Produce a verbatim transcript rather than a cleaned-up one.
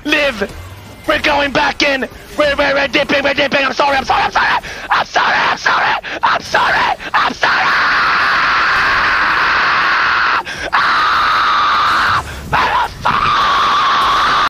Live! We're going back in! We're, we're, we're dipping, we're dipping! I'm sorry, I'm sorry, I'm sorry!